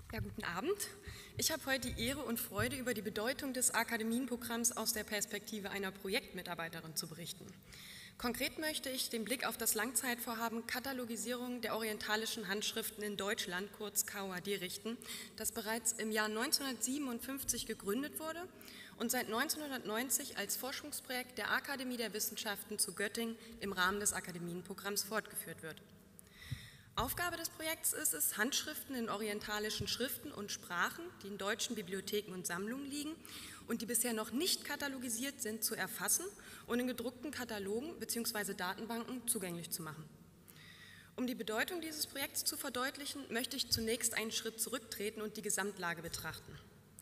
Ja, guten Abend. Ich habe heute die Ehre und Freude, über die Bedeutung des Akademienprogramms aus der Perspektive einer Projektmitarbeiterin zu berichten. Konkret möchte ich den Blick auf das Langzeitvorhaben Katalogisierung der orientalischen Handschriften in Deutschland, kurz KOAD, richten, das bereits im Jahr 1957 gegründet wurde und seit 1990 als Forschungsprojekt der Akademie der Wissenschaften zu Göttingen im Rahmen des Akademienprogramms fortgeführt wird. Aufgabe des Projekts ist es, Handschriften in orientalischen Schriften und Sprachen, die in deutschen Bibliotheken und Sammlungen liegen und die bisher noch nicht katalogisiert sind, zu erfassen und in gedruckten Katalogen bzw. Datenbanken zugänglich zu machen. Um die Bedeutung dieses Projekts zu verdeutlichen, möchte ich zunächst einen Schritt zurücktreten und die Gesamtlage betrachten.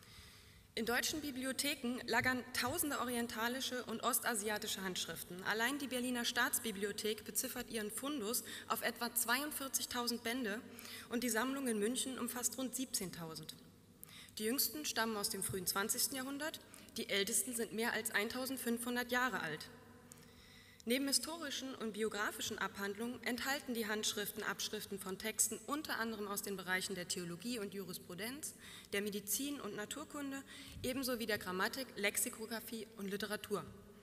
In deutschen Bibliotheken lagern tausende orientalische und ostasiatische Handschriften. Allein die Berliner Staatsbibliothek beziffert ihren Fundus auf etwa 42.000 Bände und die Sammlung in München umfasst rund 17.000. Die jüngsten stammen aus dem frühen 20. Jahrhundert, die ältesten sind mehr als 1.500 Jahre alt. Neben historischen und biografischen Abhandlungen enthalten die Handschriften Abschriften von Texten unter anderem aus den Bereichen der Theologie und Jurisprudenz, der Medizin und Naturkunde, ebenso wie der Grammatik, Lexikographie und Literatur.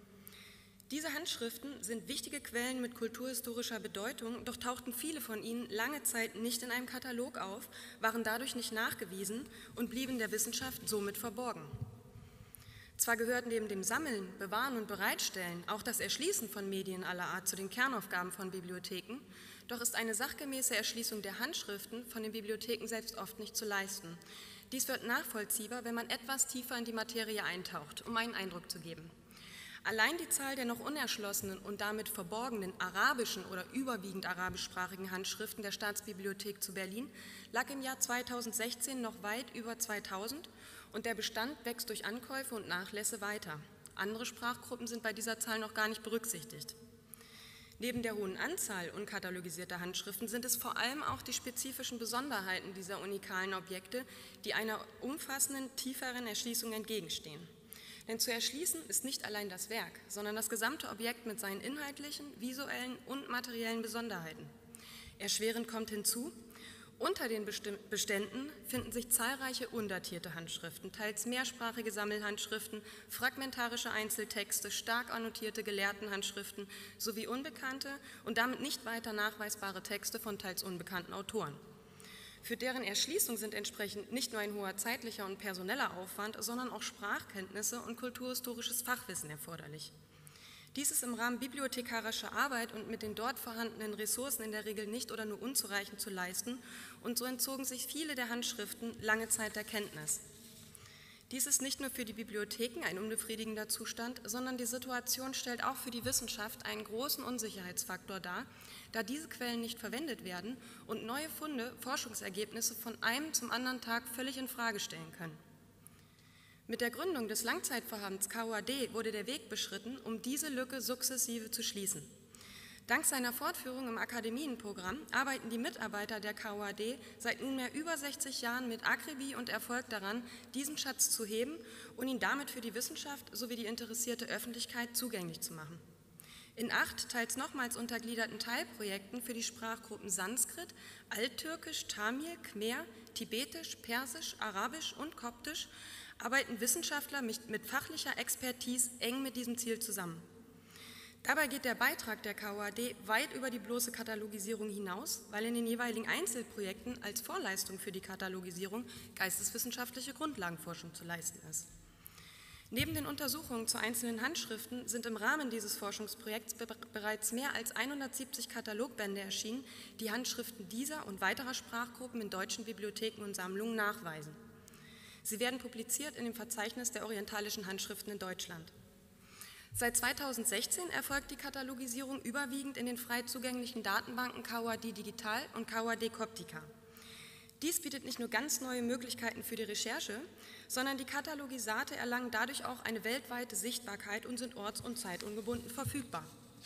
Diese Handschriften sind wichtige Quellen mit kulturhistorischer Bedeutung, doch tauchten viele von ihnen lange Zeit nicht in einem Katalog auf, waren dadurch nicht nachgewiesen und blieben der Wissenschaft somit verborgen. Zwar gehört neben dem Sammeln, Bewahren und Bereitstellen auch das Erschließen von Medien aller Art zu den Kernaufgaben von Bibliotheken, doch ist eine sachgemäße Erschließung der Handschriften von den Bibliotheken selbst oft nicht zu leisten. Dies wird nachvollziehbar, wenn man etwas tiefer in die Materie eintaucht, um einen Eindruck zu geben. Allein die Zahl der noch unerschlossenen und damit verborgenen arabischen oder überwiegend arabischsprachigen Handschriften der Staatsbibliothek zu Berlin lag im Jahr 2016 noch weit über 2000 und der Bestand wächst durch Ankäufe und Nachlässe weiter. Andere Sprachgruppen sind bei dieser Zahl noch gar nicht berücksichtigt. Neben der hohen Anzahl unkatalogisierter Handschriften sind es vor allem auch die spezifischen Besonderheiten dieser unikalen Objekte, die einer umfassenden, tieferen Erschließung entgegenstehen. Denn zu erschließen ist nicht allein das Werk, sondern das gesamte Objekt mit seinen inhaltlichen, visuellen und materiellen Besonderheiten. Erschwerend kommt hinzu, unter den Beständen finden sich zahlreiche undatierte Handschriften, teils mehrsprachige Sammelhandschriften, fragmentarische Einzeltexte, stark annotierte Gelehrtenhandschriften sowie unbekannte und damit nicht weiter nachweisbare Texte von teils unbekannten Autoren. Für deren Erschließung sind entsprechend nicht nur ein hoher zeitlicher und personeller Aufwand, sondern auch Sprachkenntnisse und kulturhistorisches Fachwissen erforderlich. Dies ist im Rahmen bibliothekarischer Arbeit und mit den dort vorhandenen Ressourcen in der Regel nicht oder nur unzureichend zu leisten und so entzogen sich viele der Handschriften lange Zeit der Kenntnis. Dies ist nicht nur für die Bibliotheken ein unbefriedigender Zustand, sondern die Situation stellt auch für die Wissenschaft einen großen Unsicherheitsfaktor dar, da diese Quellen nicht verwendet werden und neue Funde Forschungsergebnisse von einem zum anderen Tag völlig in Frage stellen können. Mit der Gründung des Langzeitvorhabens KOAD wurde der Weg beschritten, um diese Lücke sukzessive zu schließen. Dank seiner Fortführung im Akademienprogramm arbeiten die Mitarbeiter der KOAD seit nunmehr über 60 Jahren mit Akribie und Erfolg daran, diesen Schatz zu heben und ihn damit für die Wissenschaft sowie die interessierte Öffentlichkeit zugänglich zu machen. In 8 teils nochmals untergliederten Teilprojekten für die Sprachgruppen Sanskrit, Alttürkisch, Tamil, Khmer, Tibetisch, Persisch, Arabisch und Koptisch arbeiten Wissenschaftler mit fachlicher Expertise eng mit diesem Ziel zusammen. Dabei geht der Beitrag der KOAD weit über die bloße Katalogisierung hinaus, weil in den jeweiligen Einzelprojekten als Vorleistung für die Katalogisierung geisteswissenschaftliche Grundlagenforschung zu leisten ist. Neben den Untersuchungen zu einzelnen Handschriften sind im Rahmen dieses Forschungsprojekts bereits mehr als 170 Katalogbände erschienen, die Handschriften dieser und weiterer Sprachgruppen in deutschen Bibliotheken und Sammlungen nachweisen. Sie werden publiziert in dem Verzeichnis der orientalischen Handschriften in Deutschland. Seit 2016 erfolgt die Katalogisierung überwiegend in den frei zugänglichen Datenbanken KOAD Digital und KOAD Koptica. Dies bietet nicht nur ganz neue Möglichkeiten für die Recherche, sondern die Katalogisate erlangen dadurch auch eine weltweite Sichtbarkeit und sind orts- und zeitungebunden verfügbar.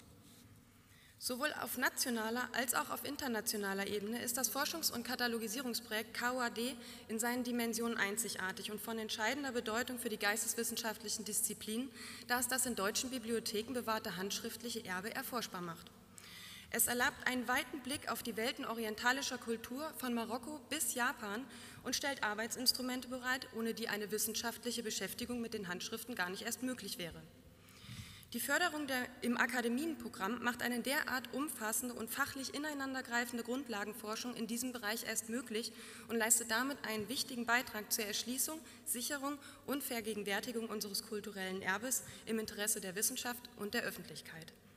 Sowohl auf nationaler als auch auf internationaler Ebene ist das Forschungs- und Katalogisierungsprojekt KOAD in seinen Dimensionen einzigartig und von entscheidender Bedeutung für die geisteswissenschaftlichen Disziplinen, da es das in deutschen Bibliotheken bewahrte handschriftliche Erbe erforschbar macht. Es erlaubt einen weiten Blick auf die Welten orientalischer Kultur von Marokko bis Japan und stellt Arbeitsinstrumente bereit, ohne die eine wissenschaftliche Beschäftigung mit den Handschriften gar nicht erst möglich wäre. Die Förderung im Akademienprogramm macht eine derart umfassende und fachlich ineinandergreifende Grundlagenforschung in diesem Bereich erst möglich und leistet damit einen wichtigen Beitrag zur Erschließung, Sicherung und Vergegenwärtigung unseres kulturellen Erbes im Interesse der Wissenschaft und der Öffentlichkeit.